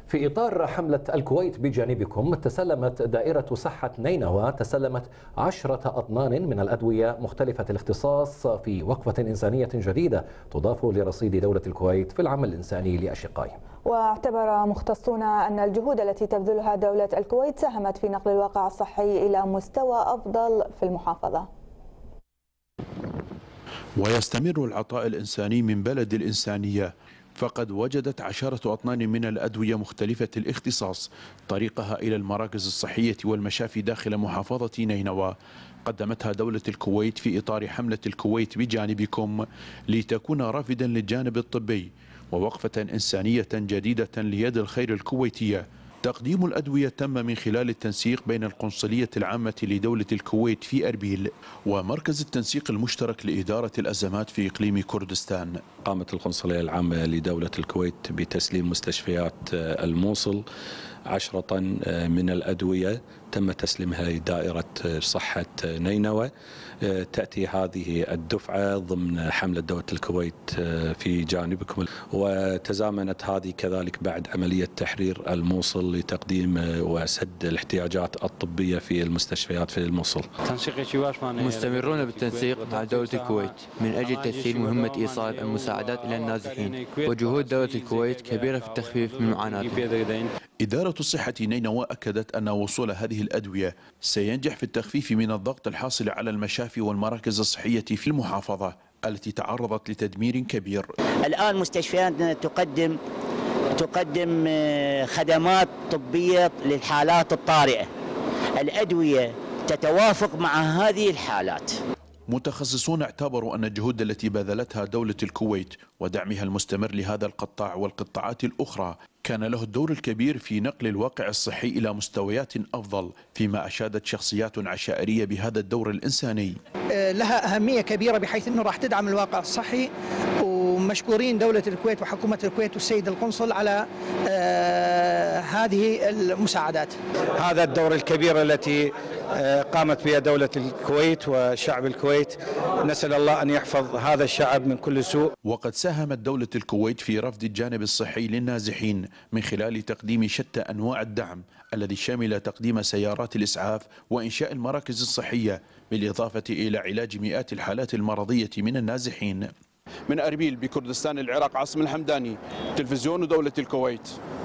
في إطار حملة الكويت بجانبكم، تسلمت دائرة صحة نينوى 10 أطنان من الأدوية مختلفة الاختصاص في وقفة إنسانية جديدة تضاف لرصيد دولة الكويت في العمل الإنساني لأشقائهم. واعتبر مختصون أن الجهود التي تبذلها دولة الكويت ساهمت في نقل الواقع الصحي إلى مستوى أفضل في المحافظة. ويستمر العطاء الإنساني من بلد الإنسانية، فقد وجدت 10 أطنان من الأدوية مختلفة الاختصاص طريقها إلى المراكز الصحية والمشافي داخل محافظة نينوى، قدمتها دولة الكويت في إطار حملة الكويت بجانبكم لتكون رافدا للجانب الطبي ووقفة إنسانية جديدة ليد الخير الكويتية. تقديم الأدوية تم من خلال التنسيق بين القنصلية العامة لدولة الكويت في أربيل ومركز التنسيق المشترك لإدارة الأزمات في إقليم كردستان. قامت القنصلية العامة لدولة الكويت بتسليم مستشفيات الموصل 10 طن من الأدوية تم تسليمها لدائرة صحة نينوى. تأتي هذه الدفعة ضمن حملة دولة الكويت في جانبكم، وتزامنت هذه كذلك بعد عملية تحرير الموصل لتقديم وسد الاحتياجات الطبية في المستشفيات في الموصل. مستمرون بالتنسيق مع دولة الكويت من أجل تسهيل مهمة إيصال المساعدات إلى النازحين، وجهود دولة الكويت كبيرة في التخفيف من معاناتهم. إدارة الصحة نينوى أكدت أن وصول هذه الأدوية سينجح في التخفيف من الضغط الحاصل على المشافي والمراكز الصحية في المحافظة التي تعرضت لتدمير كبير. الآن مستشفياتنا تقدم خدمات طبية للحالات الطارئة، الأدوية تتوافق مع هذه الحالات. متخصصون اعتبروا أن الجهود التي بذلتها دولة الكويت ودعمها المستمر لهذا القطاع والقطاعات الأخرى كان له الدور الكبير في نقل الواقع الصحي إلى مستويات أفضل، فيما أشادت شخصيات عشائرية بهذا الدور الإنساني. لها أهمية كبيرة بحيث أنه راح تدعم الواقع الصحي، ومشكورين دولة الكويت وحكومة الكويت والسيد القنصل على هذه المساعدات. هذا الدور الكبير التي قامت بها دولة الكويت وشعب الكويت، نسأل الله أن يحفظ هذا الشعب من كل سوء. وقد ساهمت دولة الكويت في رفض الجانب الصحي للنازحين من خلال تقديم شتى أنواع الدعم الذي شمل تقديم سيارات الإسعاف وإنشاء المراكز الصحية، بالإضافة إلى علاج مئات الحالات المرضية من النازحين. من أربيل بكردستان العراق، عاصم الحمداني، تلفزيون دولة الكويت.